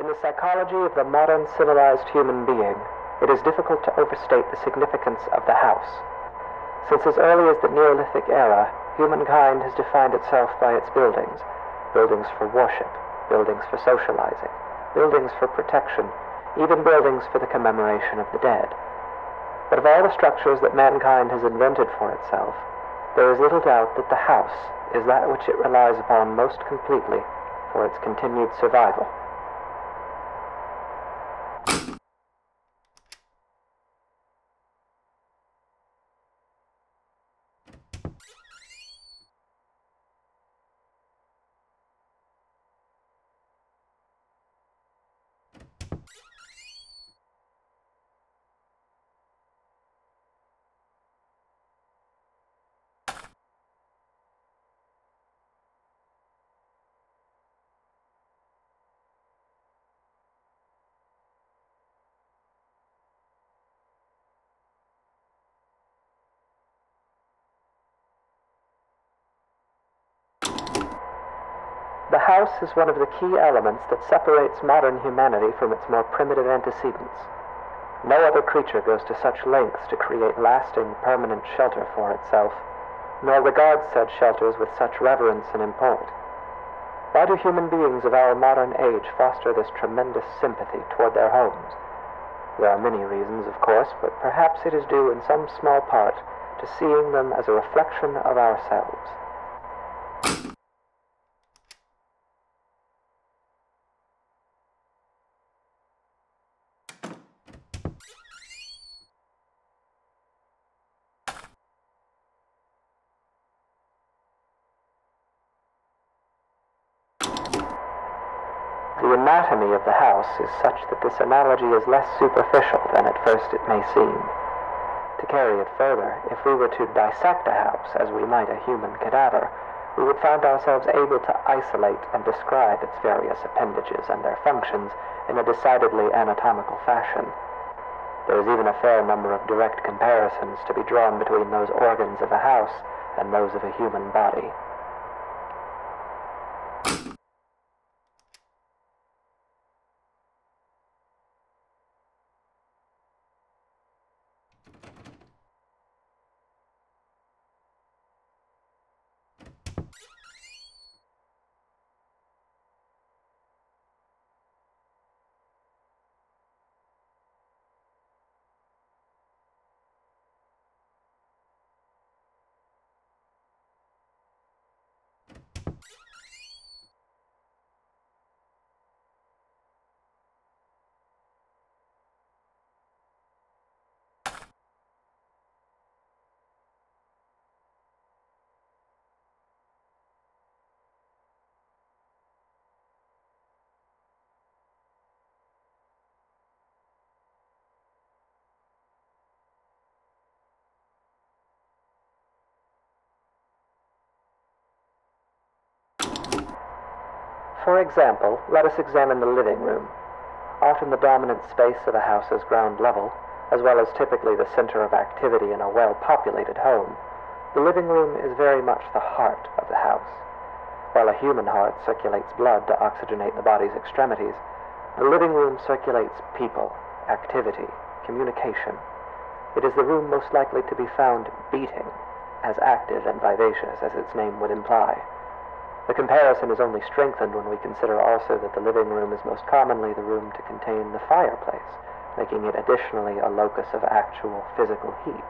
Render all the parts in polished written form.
In the psychology of the modern civilized human being, it is difficult to overstate the significance of the house. Since as early as the Neolithic era, humankind has defined itself by its buildings. Buildings for worship, buildings for socializing, buildings for protection, even buildings for the commemoration of the dead. But of all the structures that mankind has invented for itself, there is little doubt that the house is that which it relies upon most completely for its continued survival. The house is one of the key elements that separates modern humanity from its more primitive antecedents. No other creature goes to such lengths to create lasting, permanent shelter for itself, nor regards said shelters with such reverence and import. Why do human beings of our modern age foster this tremendous sympathy toward their homes? There are many reasons, of course, but perhaps it is due in some small part to seeing them as a reflection of ourselves. The anatomy of the house is such that this analogy is less superficial than at first it may seem. To carry it further, if we were to dissect a house as we might a human cadaver, we would find ourselves able to isolate and describe its various appendages and their functions in a decidedly anatomical fashion. There is even a fair number of direct comparisons to be drawn between those organs of a house and those of a human body. For example, let us examine the living room. Often the dominant space of a house's ground level, as well as typically the center of activity in a well-populated home, the living room is very much the heart of the house. While a human heart circulates blood to oxygenate the body's extremities, the living room circulates people, activity, communication. It is the room most likely to be found beating, as active and vivacious as its name would imply. The comparison is only strengthened when we consider also that the living room is most commonly the room to contain the fireplace, making it additionally a locus of actual physical heat.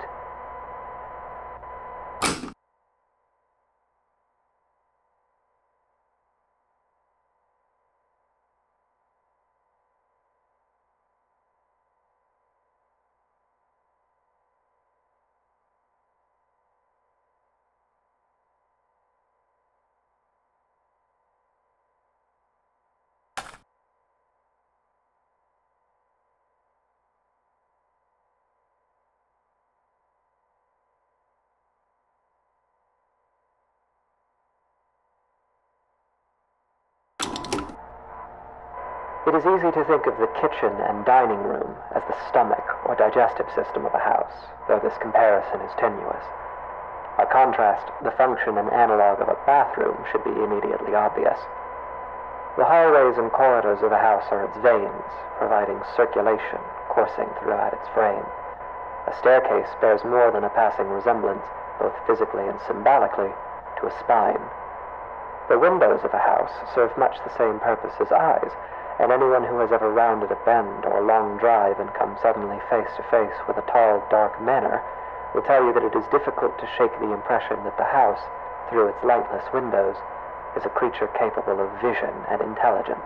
It is easy to think of the kitchen and dining room as the stomach or digestive system of a house, though this comparison is tenuous. By contrast, the function and analog of a bathroom should be immediately obvious. The hallways and corridors of a house are its veins, providing circulation coursing throughout its frame. A staircase bears more than a passing resemblance, both physically and symbolically, to a spine. The windows of a house serve much the same purpose as eyes, and anyone who has ever rounded a bend or long drive and come suddenly face to face with a tall, dark manor will tell you that it is difficult to shake the impression that the house, through its lightless windows, is a creature capable of vision and intelligence.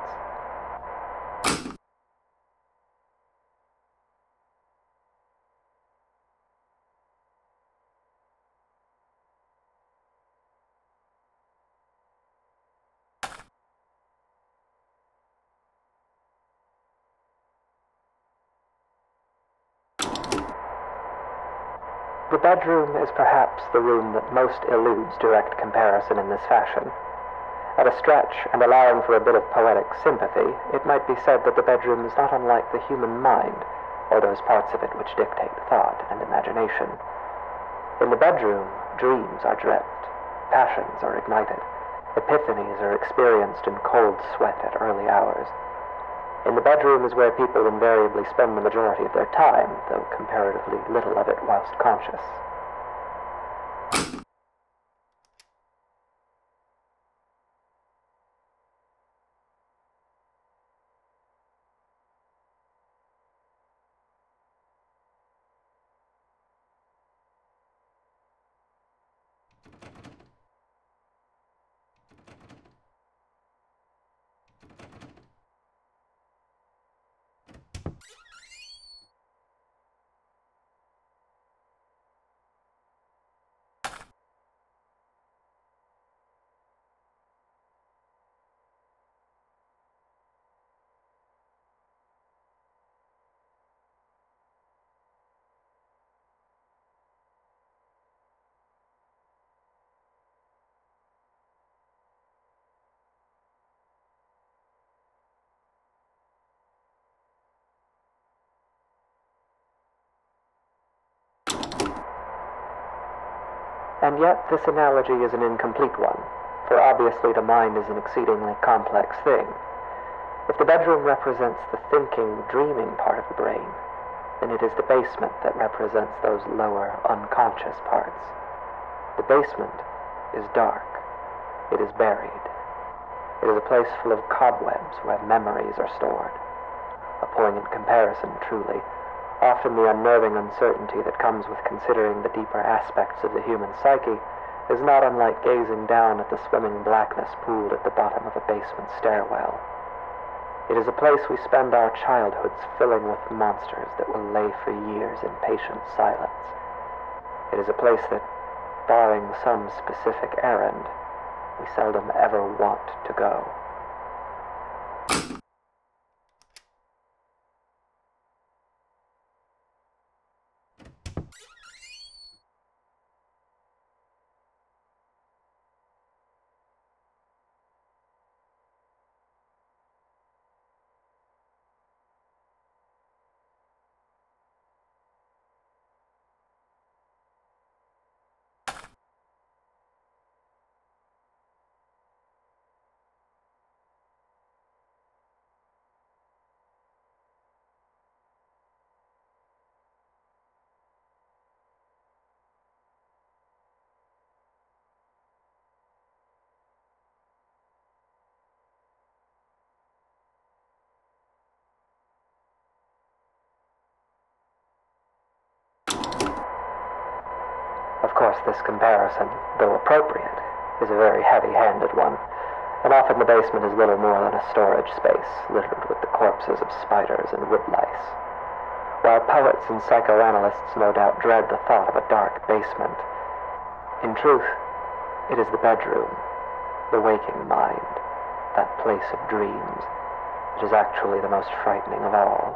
The bedroom is perhaps the room that most eludes direct comparison in this fashion. At a stretch, and allowing for a bit of poetic sympathy, it might be said that the bedroom is not unlike the human mind, or those parts of it which dictate thought and imagination. In the bedroom, dreams are dreamt, passions are ignited, epiphanies are experienced in cold sweat at early hours. In the bedroom is where people invariably spend the majority of their time, though comparatively little of it whilst conscious. And yet this analogy is an incomplete one, for obviously the mind is an exceedingly complex thing. If the bedroom represents the thinking, dreaming part of the brain, then it is the basement that represents those lower, unconscious parts. The basement is dark. It is buried. It is a place full of cobwebs where memories are stored. A poignant comparison, truly. Often the unnerving uncertainty that comes with considering the deeper aspects of the human psyche is not unlike gazing down at the swimming blackness pooled at the bottom of a basement stairwell. It is a place we spend our childhoods filling with monsters that will lay for years in patient silence. It is a place that, barring some specific errand, we seldom ever want to go. Of course, this comparison, though appropriate, is a very heavy-handed one, and often the basement is little more than a storage space littered with the corpses of spiders and woodlice. While poets and psychoanalysts no doubt dread the thought of a dark basement, in truth, it is the bedroom, the waking mind, that place of dreams, that is actually the most frightening of all.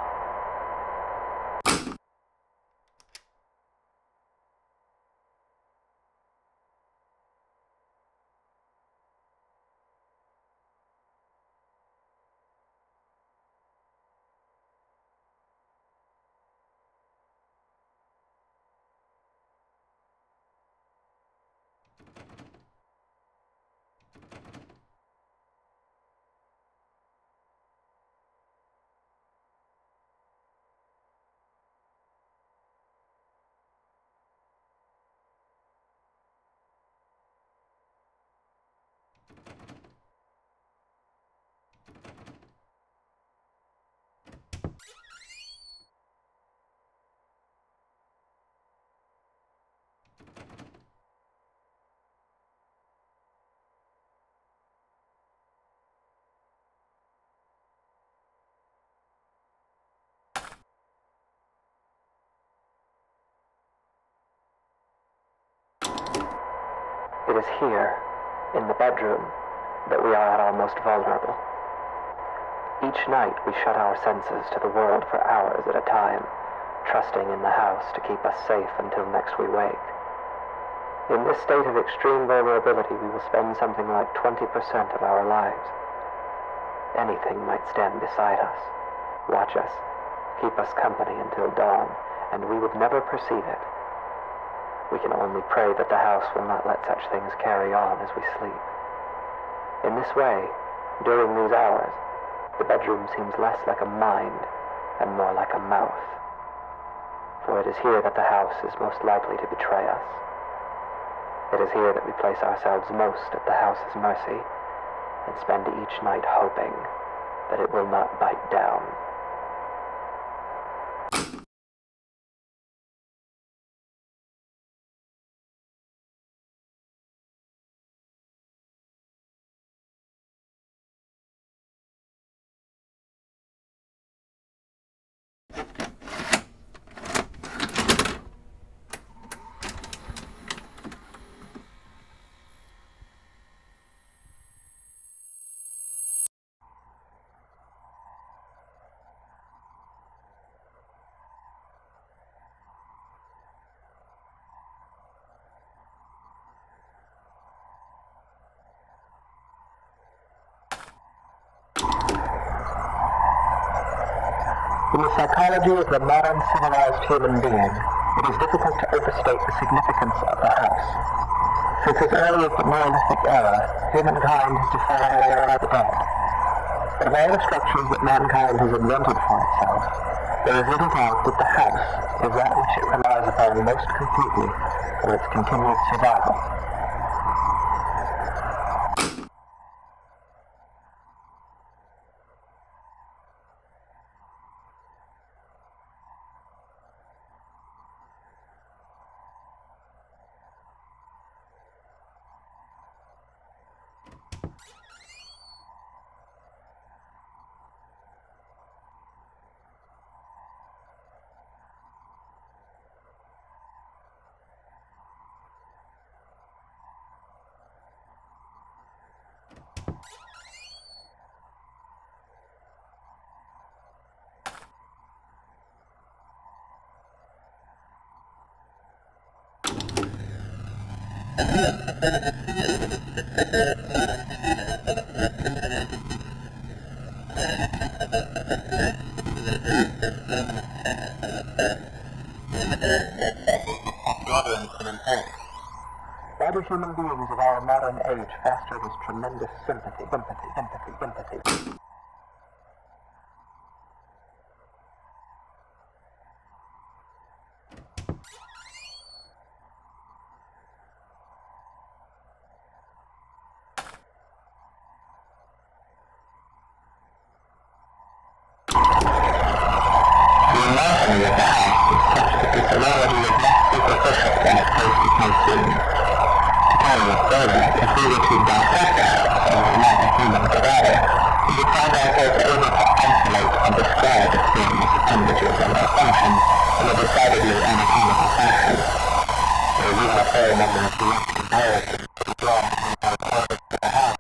It is here, in the bedroom, that we are at our most vulnerable. Each night we shut our senses to the world for hours at a time, trusting in the house to keep us safe until next we wake. In this state of extreme vulnerability, we will spend something like 20% of our lives. Anything might stand beside us, watch us, keep us company until dawn, and we would never perceive it. We can only pray that the house will not let such things carry on as we sleep. In this way, during these hours, the bedroom seems less like a mind and more like a mouth. For it is here that the house is most likely to betray us. It is here that we place ourselves most at the house's mercy and spend each night hoping that it will not bite down. In the psychology of the modern civilized human being, it is difficult to overstate the significance of the house. Since as early as the Neolithic era, humankind has defined their by the dead. But of all the structures that mankind has invented for itself, there is little doubt that the house is that which it relies upon most completely for its continued survival. Why do human beings of our modern age foster this tremendous sympathy? The anatomy of the house is such that its reality is less superficial than at first it may seem. To carry it further, if we were to dissect the house or like a human cadaver, we would find ourselves able to isolate and describe its things, temperatures, and their functions in a decidedly anatomical fashion. There is even a fair number of direct comparisons to be drawn between our quarters to the house.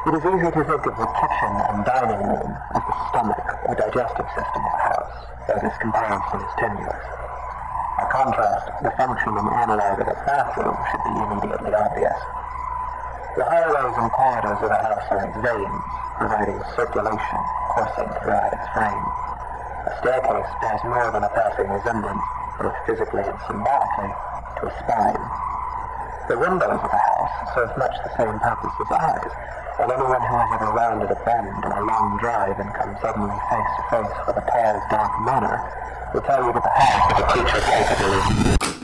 It is easy to think of the kitchen and dining room as the stomach or digestive system of a house, though this comparison is tenuous. By contrast, the function and analog of a bathroom should be immediately obvious. The hallways and corridors of a house are its veins, providing circulation coursing throughout its frame. A staircase bears more than a passing resemblance, both physically and symbolically, to a spine. The windows of a house serve much the same purpose as eyes, and anyone who has ever rounded a bend on a long drive and come suddenly face to face with a tall, dark manor will tell you that the house is a creature capable of...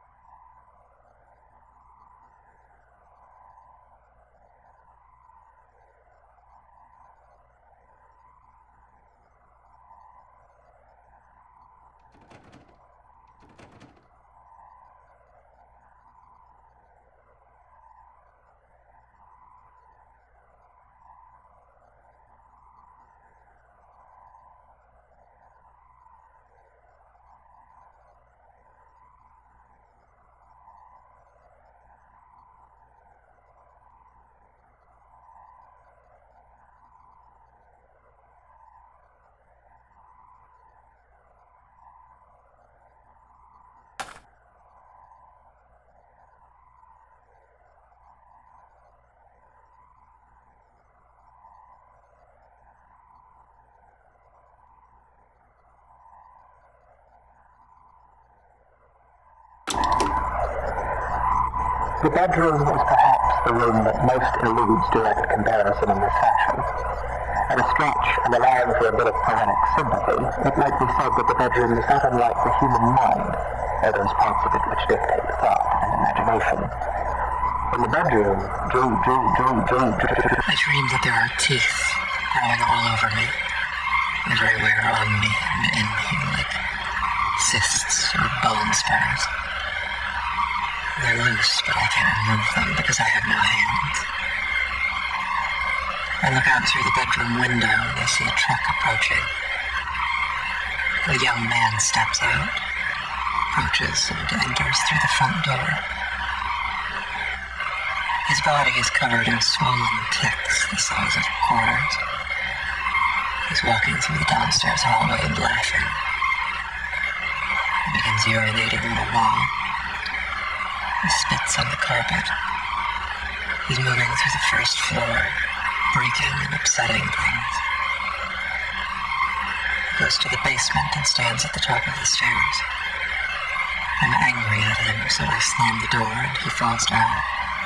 The bedroom is perhaps the room that most eludes direct comparison in this fashion. At a stretch, and allowing for a bit of poetic sympathy, it might be said that the bedroom is not unlike the human mind, or those parts of it which dictate thought and imagination. In the bedroom, I dream that there are teeth growing all over me, everywhere on me and in me, like cysts or bone spurs. They're loose, but I can't remove them because I have no hands. I look out through the bedroom window and I see a truck approaching. A young man steps out, approaches, and enters through the front door. His body is covered in swollen ticks the size of quarters. He's walking through the downstairs hallway and laughing. He begins urinating on the wall. He spits on the carpet. He's moving through the first floor, breaking and upsetting things. He goes to the basement and stands at the top of the stairs. I'm angry at him, so I slam the door and he falls down.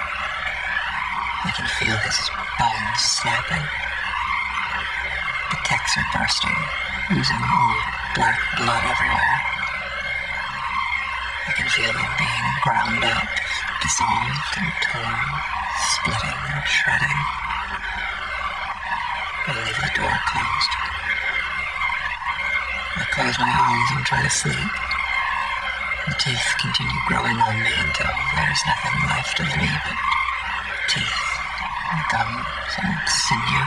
I can feel his bones snapping. The ticks are bursting, oozing old black blood everywhere. I can feel them being ground up, dissolved and torn, splitting and shredding. I leave the door closed. I close my eyes and try to sleep. The teeth continue growing on me until there's nothing left of me but teeth and gums and sinew.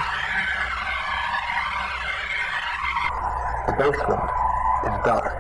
The basement is dark.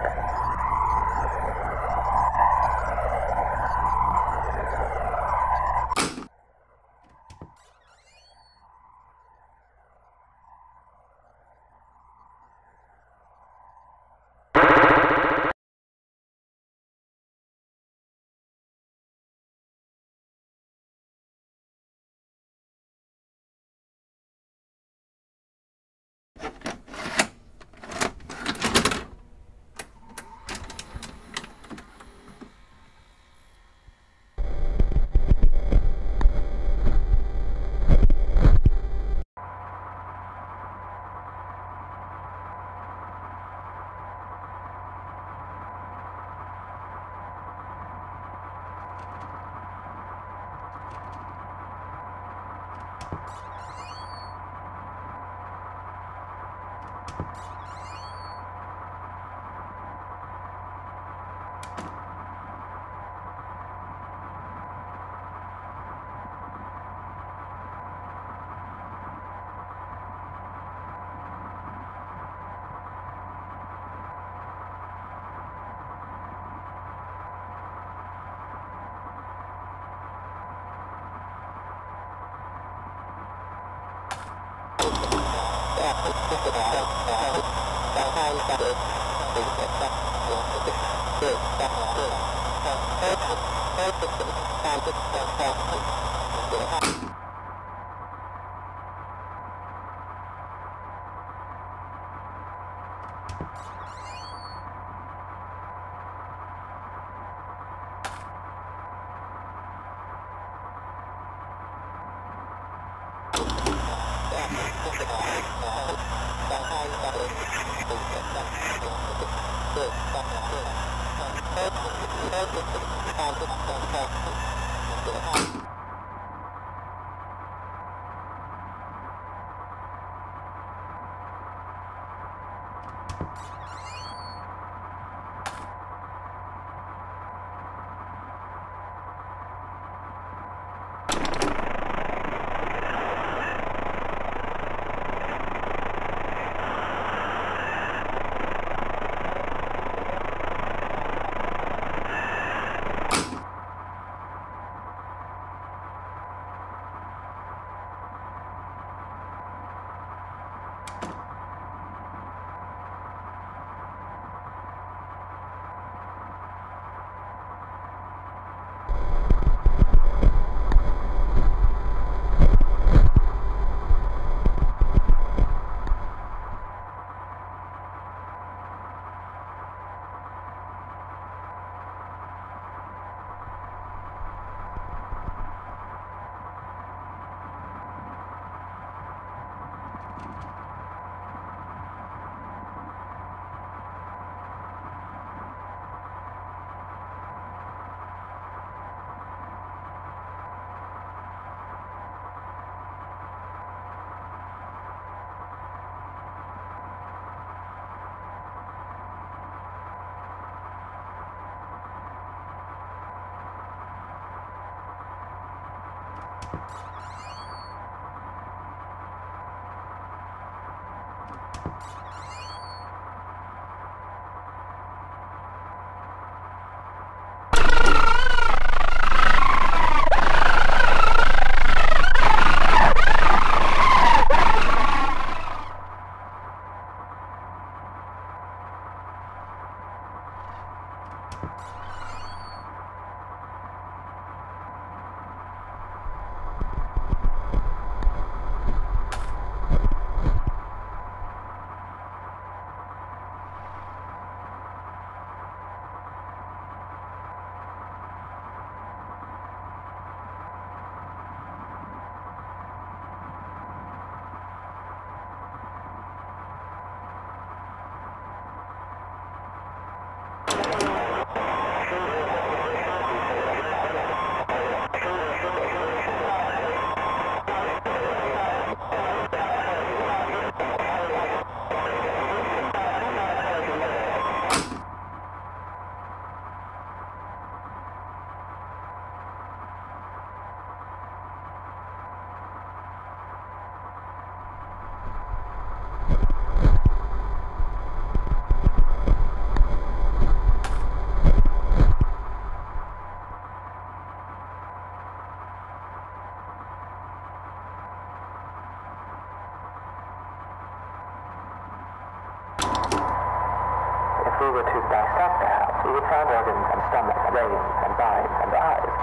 If we were to dissect the house, we would find organs and stomach, brains and minds and eyes,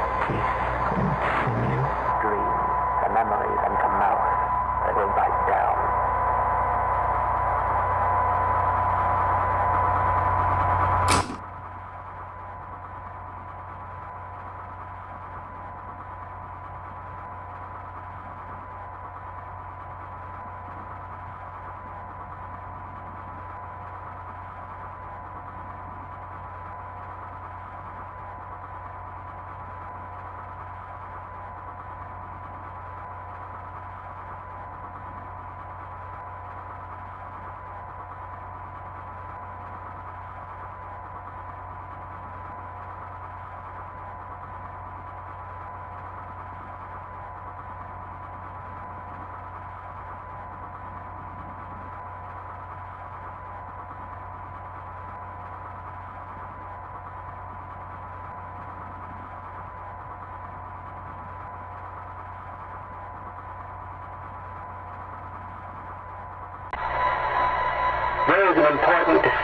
dreams and memories and a mouth that will bite down.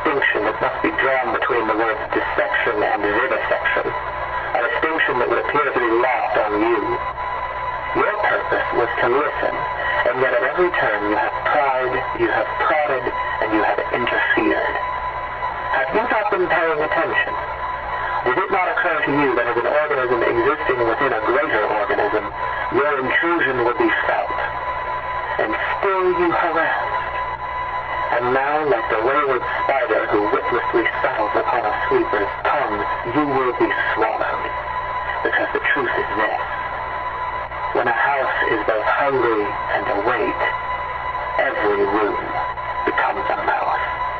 distinction that must be drawn between the words dissection and vivisection, a distinction that would appear to be lost on you. Your purpose was to listen, and yet at every turn you have pried, you have prodded, and you have interfered. Have you not been paying attention? Did it not occur to you that as an organism existing within a greater organism, your intrusion would be felt? And still you harassed. And now, like the wayward spider who witlessly settles upon a sweeper's tongue, you will be swallowed. Because the truth is this. When a house is both hungry and awake, every room becomes a mouth.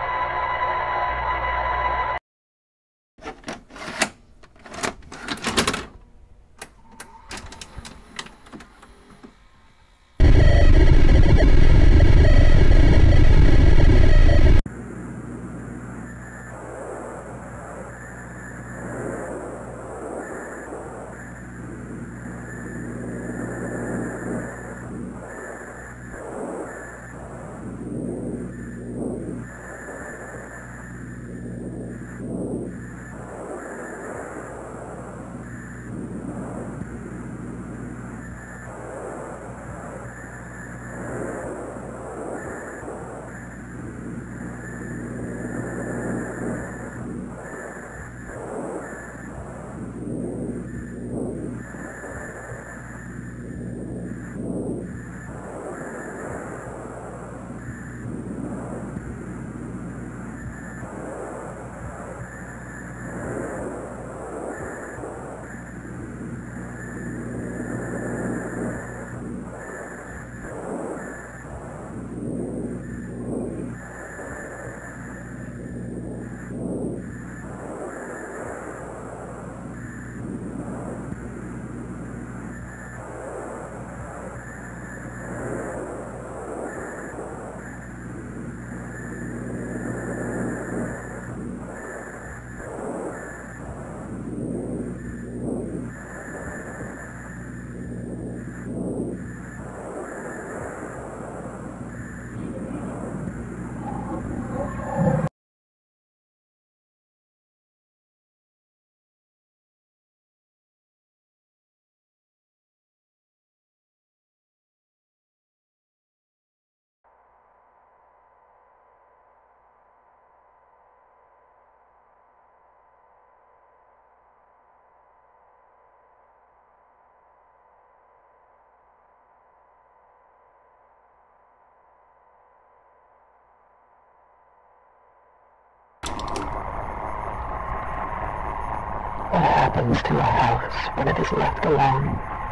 What happens to a house when it is left alone?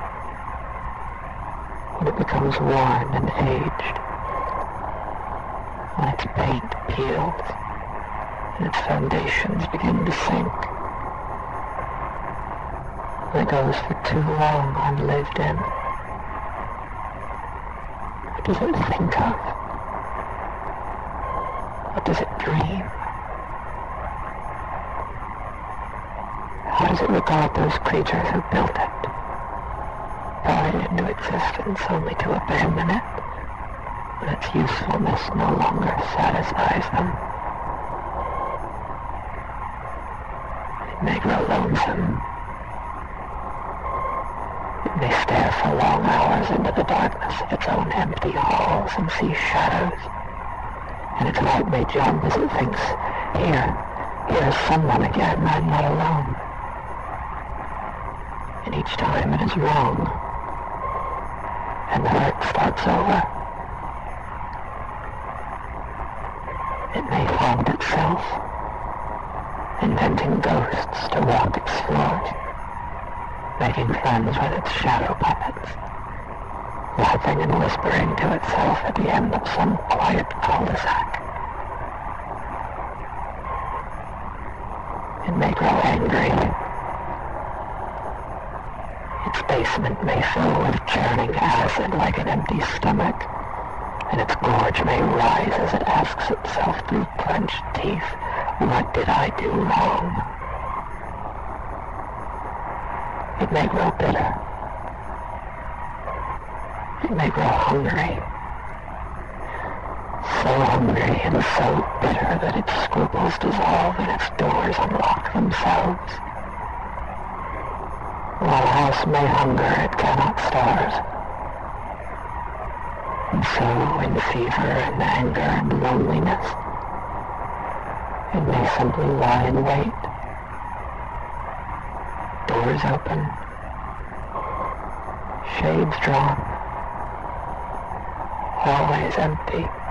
When it becomes worn and aged? When its paint peels and its foundations begin to sink? When it goes for too long unlived in? What does it think of? What does it dream? How does it regard those creatures who built it, brought it into existence only to abandon it when its usefulness no longer satisfies them? It may grow lonesome. It may stare for long hours into the darkness of its own empty halls and see shadows, and its heart may jump as it thinks, here's someone again, I'm not alone. And each time it is wrong, and the hurt starts over. It may haunt itself, inventing ghosts to walk its floors, making friends with its shadow puppets, laughing and whispering to itself at the end of some quiet cul-de-sac. It may grow angry. Its basement may fill with churning acid like an empty stomach, and its gorge may rise as it asks itself through clenched teeth, what did I do wrong? It may grow bitter. It may grow hungry. so hungry and so bitter that its scruples dissolve and its doors unlock themselves. While a house may hunger, it cannot starve. And so, in fever and anger and loneliness, it may simply lie in wait. Doors open, shades drawn, always empty.